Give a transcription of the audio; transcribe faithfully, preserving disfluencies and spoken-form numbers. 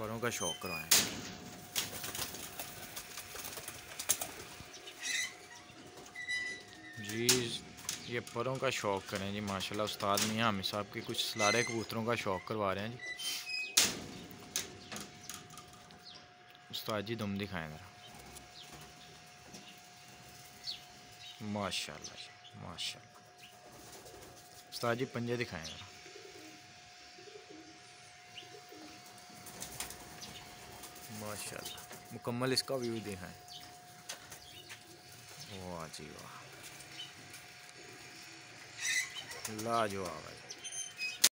परों का शौक करवाएं जी। ये परों का शौक करें जी माशाल्लाह। उस्ताद मियां हामिद साहब के कुछ सलारे कबूतरों का शौक करवा रहे हैं जी। उस्ताद जी दुम दिखाएं ज़रा। माशाल्लाह जी माशाल्लाह। उस्ताद जी पंजे दिखाएं ज़रा। माशाल्लाह मुकम्मल इसका व्यू दिखाएं। वाह जी वाह, लाजवाब है।